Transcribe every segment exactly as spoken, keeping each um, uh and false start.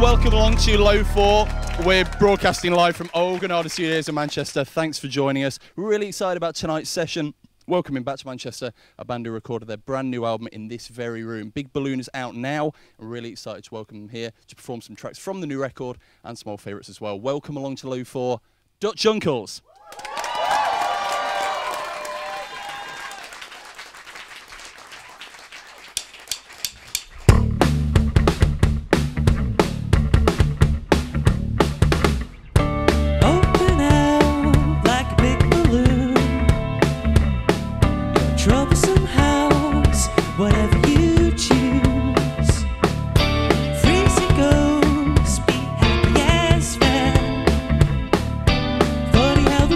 welcome along to Low four. We're broadcasting live from Old Granada Studios in Manchester. Thanks for joining us. We're really excited about tonight's session. Welcoming back to Manchester, a band who recorded their brand new album in this very room. Big Balloon is out now. We're really excited to welcome them here to perform some tracks from the new record and some old favourites as well. Welcome along to Low four, Dutch Uncles. Funny how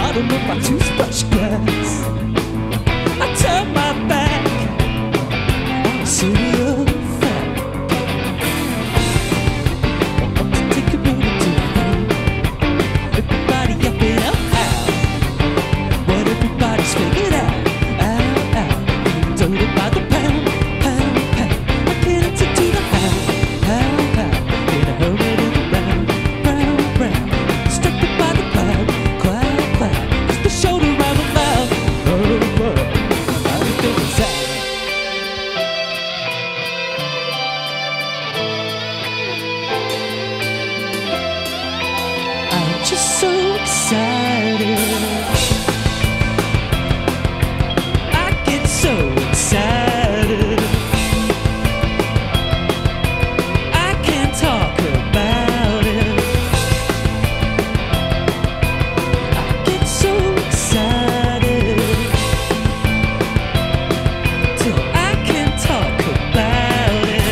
bottom of my toothbrush glass. I turn my back on the city of fat. Take a minute to think. Everybody up and up out. What everybody's figured out. Out, out. Told it by the pound, pound, pound. I can't answer to the how, how, how. In a hurry to the round, round, round. Distracted by the cloud, cloud, cloud. Just the shoulder round the mouth. Oh, oh. How do you think it's out? I'm just so excited. I get so excited. I can't talk about it. I get so excited till I can't talk about it.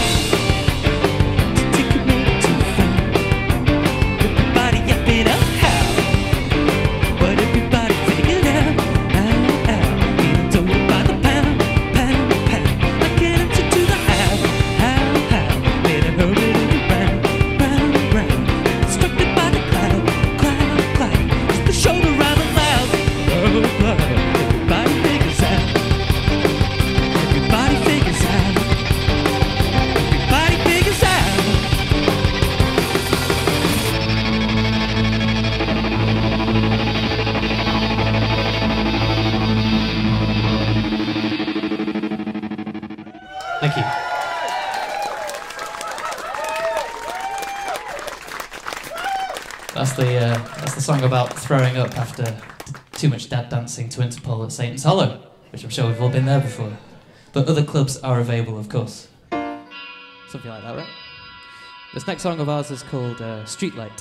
Take a minute to find everybody up in a how. What everybody figured out, out, out. Being told by the pound, pound, pound. I can't answer to the how, how, how. Better hurry to the round, round, round. Distracted by the cloud, cloud, cloud. Just the shoulder round the mouth. Oh, oh. Everybody figures out. Everybody figures out. Everybody figures out. Thank you. That's the uh, that's the song about throwing up after t- too much dad dancing to Interpol at Satan's Hollow, which I'm sure we've all been there before. But other clubs are available, of course. Something like that, right? This next song of ours is called uh, Streetlight.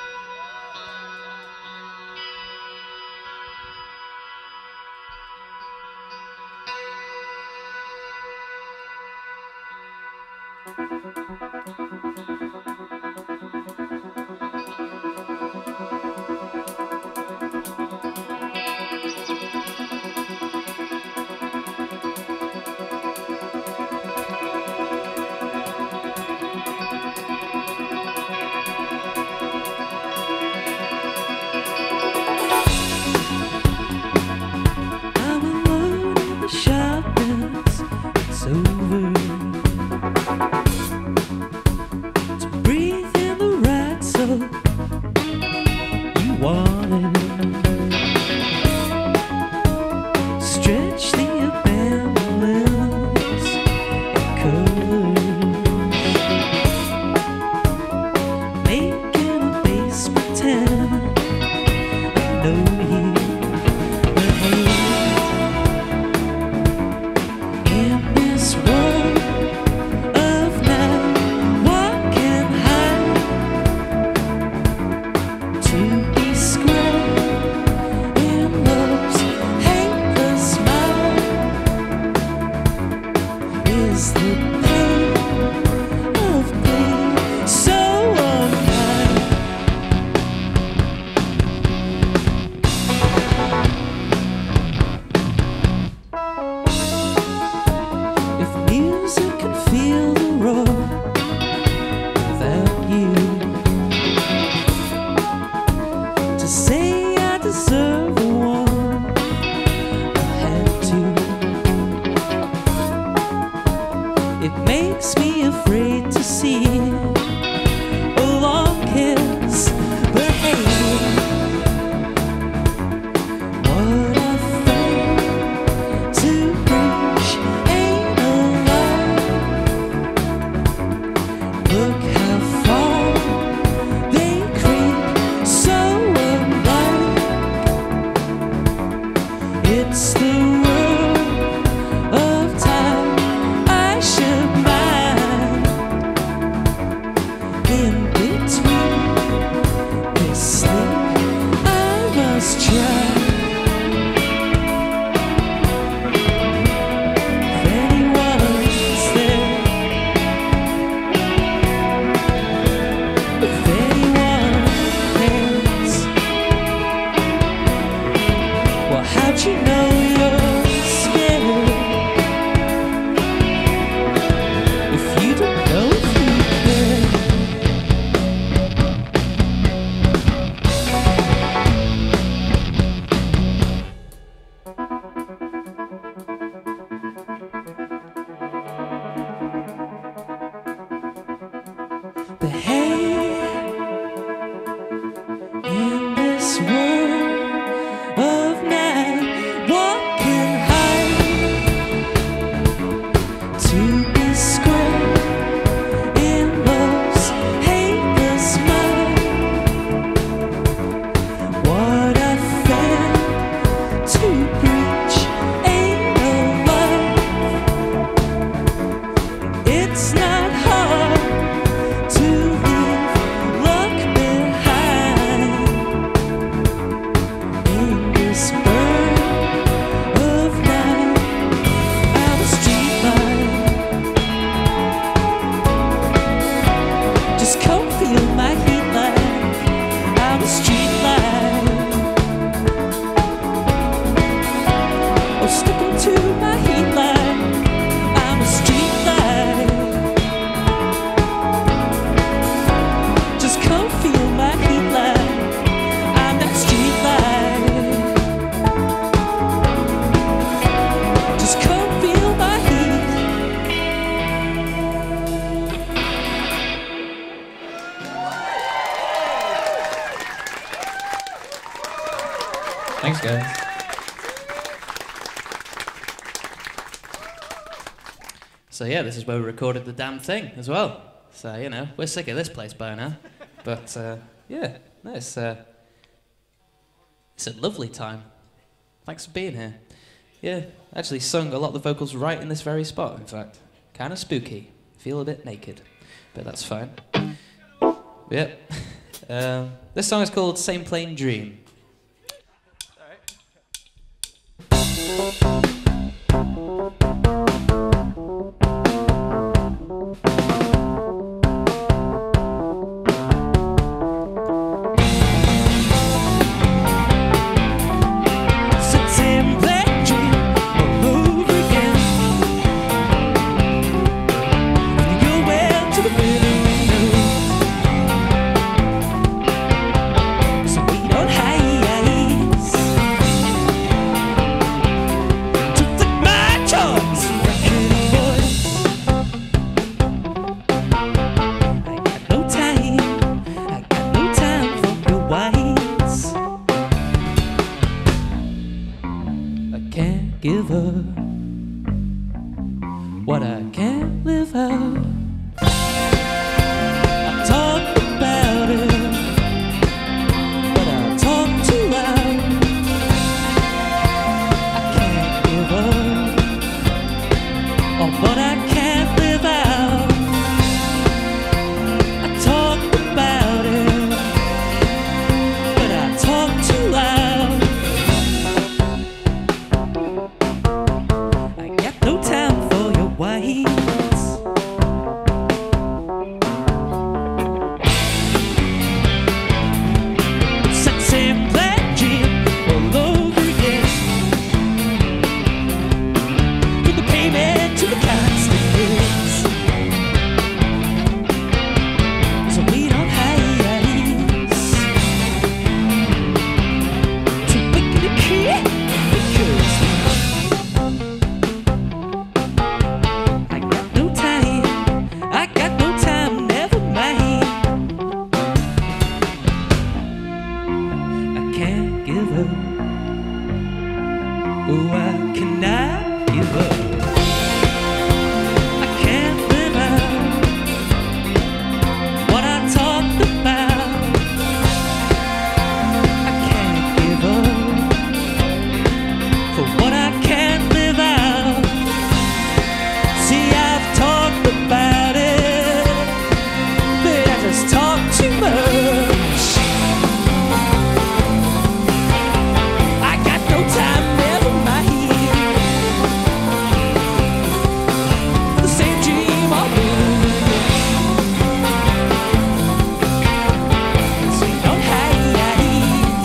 I'm alone in the sharpness. It's over. To breathe in the right soul you wanted. Stretch the abandonments and colors. Making a face pretend I know you. In this world of now, what can hide? To be square in love's hateless smile is the pain of pain so unkind. If music can feel the roar without you, to say I deserve the one I had to, it makes me afraid to see a long kiss, but hey, what I failed to reach ain't alive. Look how far they creep, so unlike. It's the world of time I should mind. In between this sleep I must try. If anyone's there, if anyone cares, spur of night, I'm a street light. Just come feel my heat like I'm a street light. Oh, step into my heat light, I'm a street light. Just come feel my heat light, I'm that street light. Just come feel my heat. Thanks, guys. So yeah, this is where we recorded the damn thing as well. So, you know, we're sick of this place by now. But, uh, yeah, no, it's, uh, it's a lovely time. Thanks for being here. Yeah, actually sung a lot of the vocals right in this very spot, in fact. Kind of spooky. Feel a bit naked, but that's fine. Yep. Um, this song is called Same Plain Dream. Same plain dream all over again. You went to the middle, so we don't hide. To flick my choice, record voice. I got no time, I got no time for your whites. I can't give up what I can't live out. I talk about it, but I talk too loud. I can't give up on what I can't live out. I talk about it, but I talk too loud. I got no time for your whites. Sexy black dream all over again. From the pavement to the constant hills, so we don't hide. To make it clear, because I got no time, I got no time, never mind. I can't give up. Oh, I cannot give up. I can't live out what I talked about. I can't give up for what I can't live out. See, I've talked about it, but I just talk too much. I got no time, never mind. The same dream all over again. So you don't hide.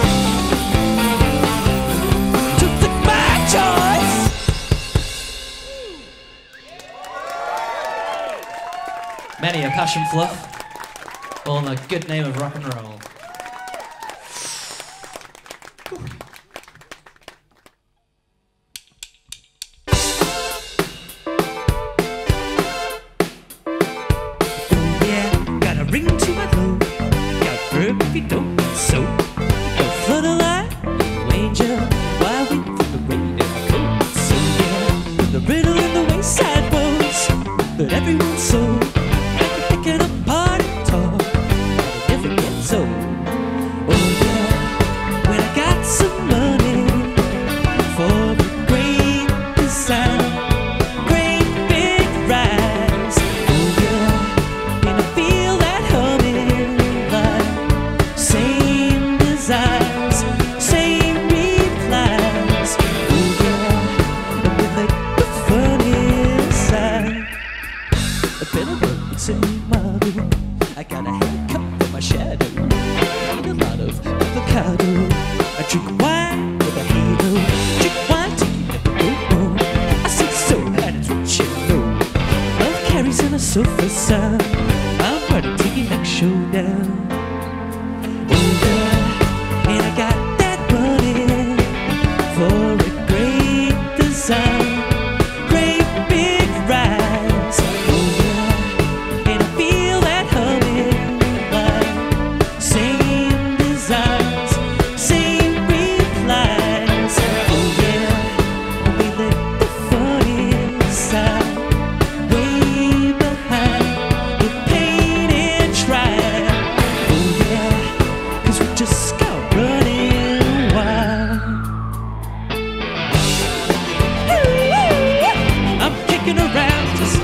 To flick my choice. Many a passion fluff, all in the good name of rock and roll. Yeah, got a ring to my throat. Got verb if you don't so. Got flood of light, you angel. Why wait for the rain in my coat? So yeah, with the riddle in the wayside bones that everyone's sold. Picking apart and talk, but it never gets old. Oh yeah, when I got some money for a great design, great big rise. Oh yeah, and I feel that humming like same designs, same beat. with a halo. Drink wine till you never go home. I said so, and it's what you know. Love carries in a sofa sound. I'm ready to your next showdown. Oh yeah, and I got that money for a great design, great big rise. Oh yeah, and I feel that humming line. Same designs, same replies. Oh yeah, and we let the fun inside, way behind the pain and try. Oh yeah, 'cause we just got running wild. I'm kicking around just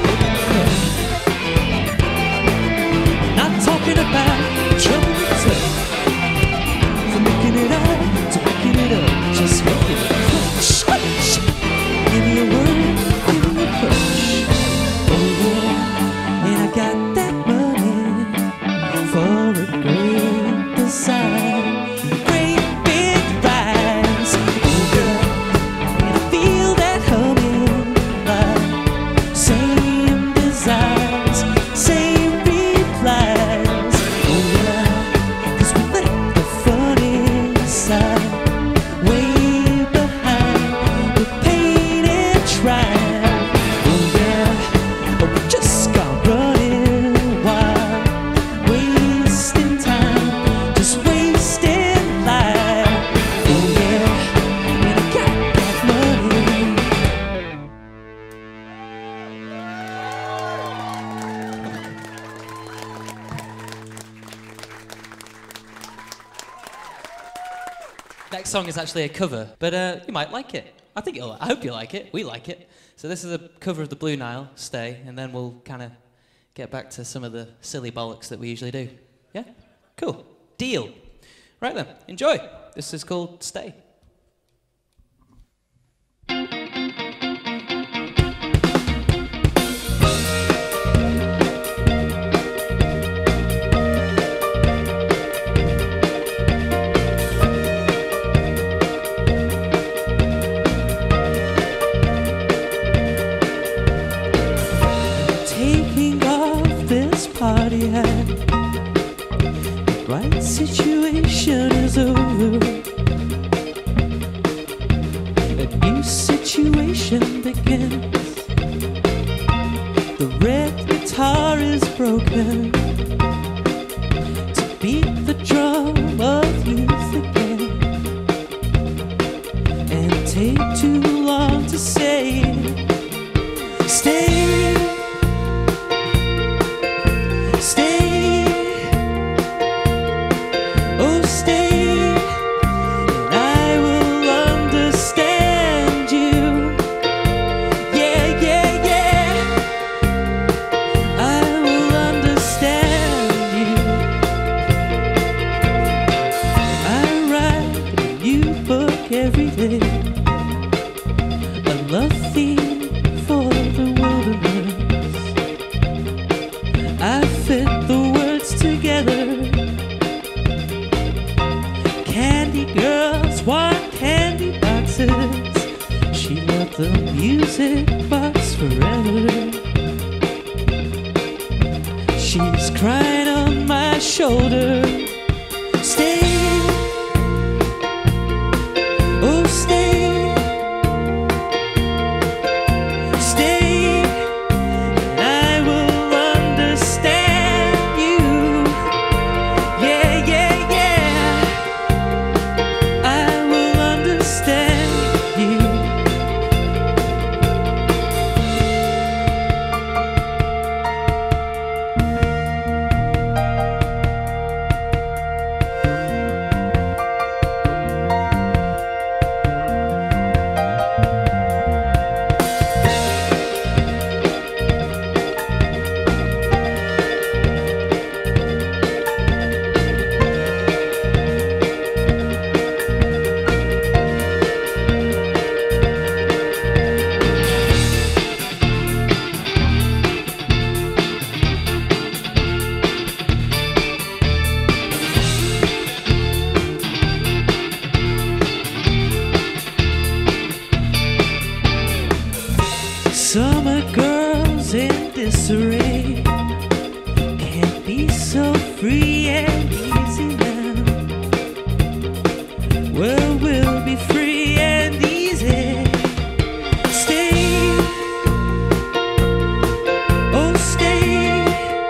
not talking about trouble with touch. From making it up to making it up, just making it push. Give me a word, give me a push. Oh yeah, and I got that money for a great design, great big rise. Oh yeah, and I feel that humming line. Same designs, same replies. Oh yeah, 'cause we let the fun inside, way behind the pain and try. Oh yeah, oh we just got running wild, wasting time, just wasting life. Oh yeah, and I got that money. Next song is actually a cover, but uh, you might like it. I think you'll, I hope you like it. We like it. So this is a cover of the Blue Nile, Stay, and then we'll kind of get back to some of the silly bollocks that we usually do. Yeah? Cool. Deal. Right then, enjoy. This is called Stay. Taking off this party hat, the right situation is over. A new situation begins. The red guitar is broken to beat the drum of youth again, and take too long to say stay. Stay, oh stay, and I will understand you. Yeah, yeah, yeah, I will understand you. I write a new book every day, a love theme for the wilderness. I fit the words together. Candy girls want candy boxes. She loved the music box forever. She's crying on my shoulder. Stay, oh stay. Stay, and I will understand you. Yeah, yeah, yeah, I will understand you. so free and easy now. World will be free and easy. Stay, oh stay,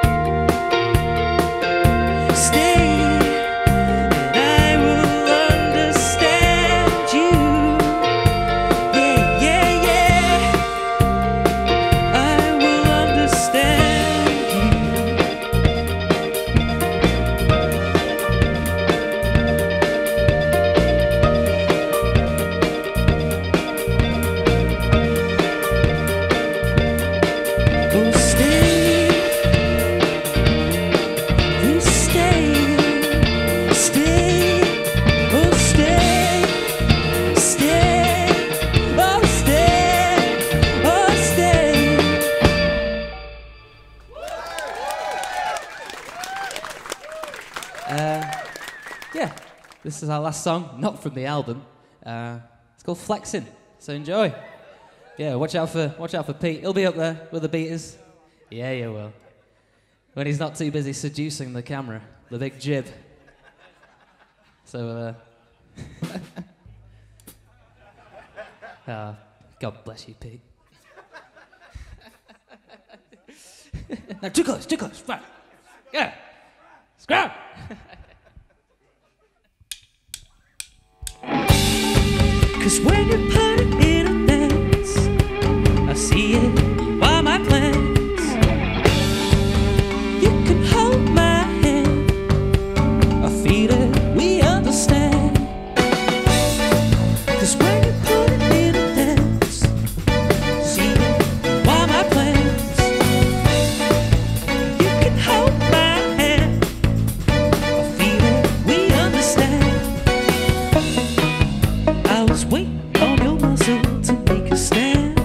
stay, and I will understand you. Yeah, yeah, yeah, I will understand you. Oh stay, please stay, stay, oh stay, stay, oh stay, oh stay. Uh, yeah, this is our last song, not from the album. Uh, it's called Flexing, so enjoy. Yeah, watch out for watch out for Pete. He'll be up there with the beaters. Yeah, you will. When he's not too busy seducing the camera, the big jib. So, uh, ah, God bless you, Pete. Now, too close, too close. Right. Yeah. Scrap. Cause when you put it in a dance, I see it, you are my plans. You can hold my hand, I feel it, we understand. Cause when you put it in a dance, see it, you are my plans. You can hold my hand, I feel it, we understand. I was waiting on your muscle to make a stand.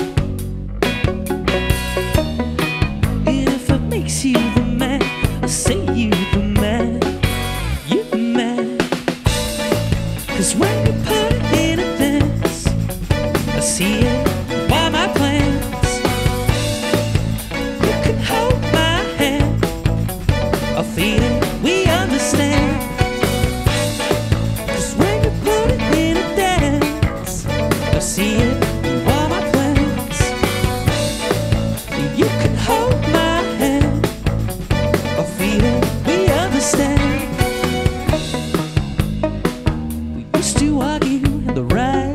And if it makes you the man, I say you the man, you the man. Cause when you put it in a dance, I see it, why my plans. You can hold my hand, I feel it, we understand. Cause when you put it in a dance, I see it, you are my plans. You can hold my hand, I feel it, we understand. We used to argue in the ride,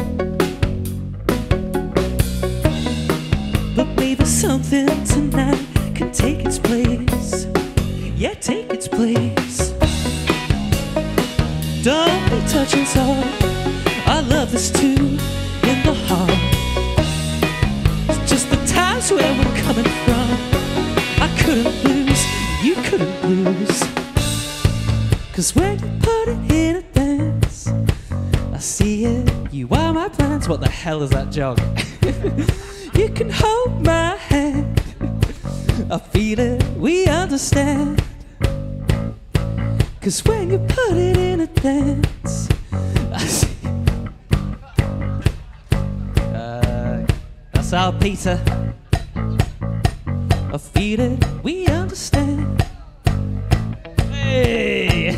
but maybe something tonight can take its place. Yeah, take its place. Don't be touching so I love this too in the heart. It's just the times where we're coming from, I couldn't lose, you couldn't lose. Cause when you put it in a dance, I see it, you are my plans. What the hell is that jog? You can hold my hand, I feel it, we understand. Cause when you put it in a dance, I see. Uh, that's our Peter. I feel it, we understand. Hey!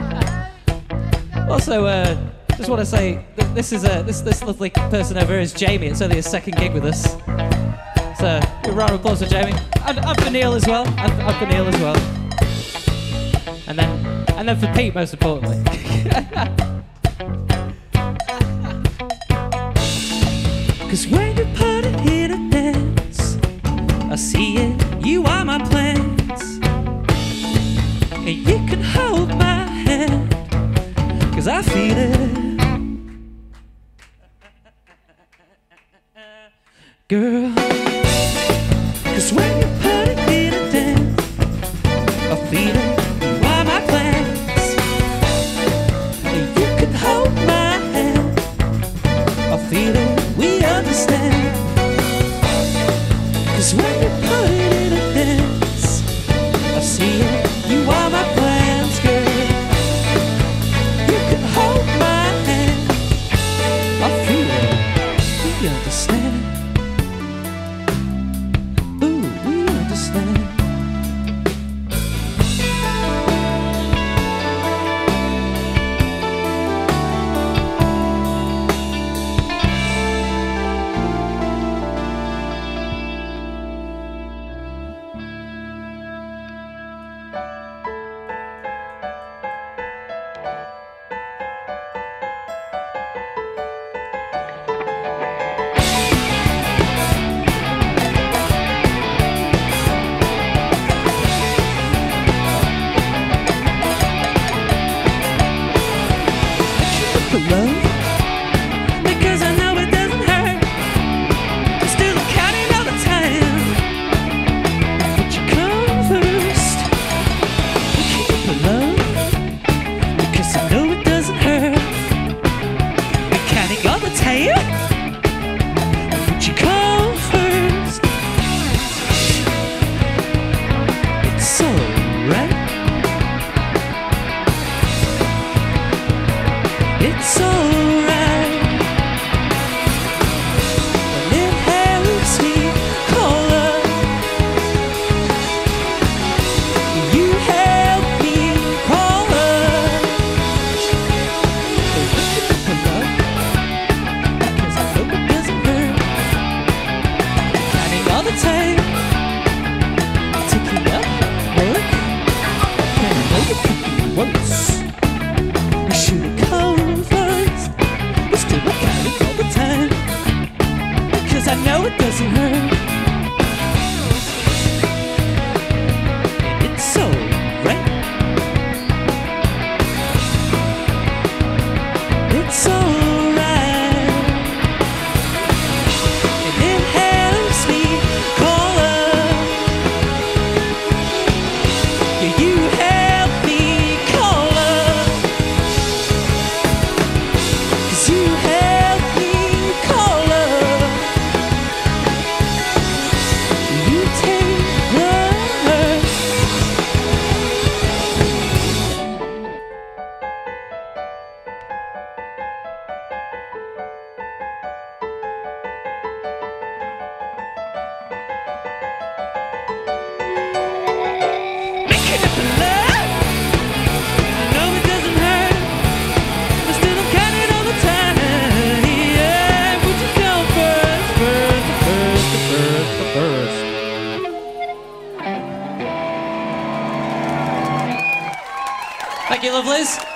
Also, uh, just want to say that this is a this this lovely person over here is Jamie. It's only his second gig with us. So, a round of applause for Jamie, and, and for Neil as well, and, and for Neil as well, and then. And then for Pete, most importantly. Cause when you put it in a dance, I see it, you are my plans. And you can hold my hand, cause I feel it. Girl, cause when you put it in a dance, I feel it. Feel it, we understand. Cause when you put it in a dance, I see it, you are my plans, girl. You can hold my hand, I feel it, we understand. Ooh, we the tail? Would you come first? It's alright. It's alright. When it helps me call up, you help me call up. Because I hope it doesn't hurt. Counting all the time, ticking up work. And I know you could be worse. You should've come first. But still I'm counting all the time, because I know it doesn't hurt. And it's alright. It's alright. And it helps me call up. Yeah, you help me call up. 'Cause you help me call up. You take love. Making up love. I know it doesn't hurt, but still I'm counting all the time. Yeah, would you come first, first, first, first, first? Thank you, lovelies.